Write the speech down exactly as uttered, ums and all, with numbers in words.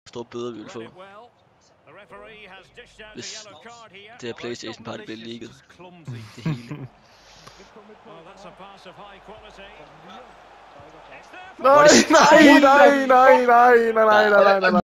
store bøder vi vil få. Hvis det her PlayStation Party bliver leaget. Det hele. Nej, nej, nej, nej, nej, nej, nej, nej, nej.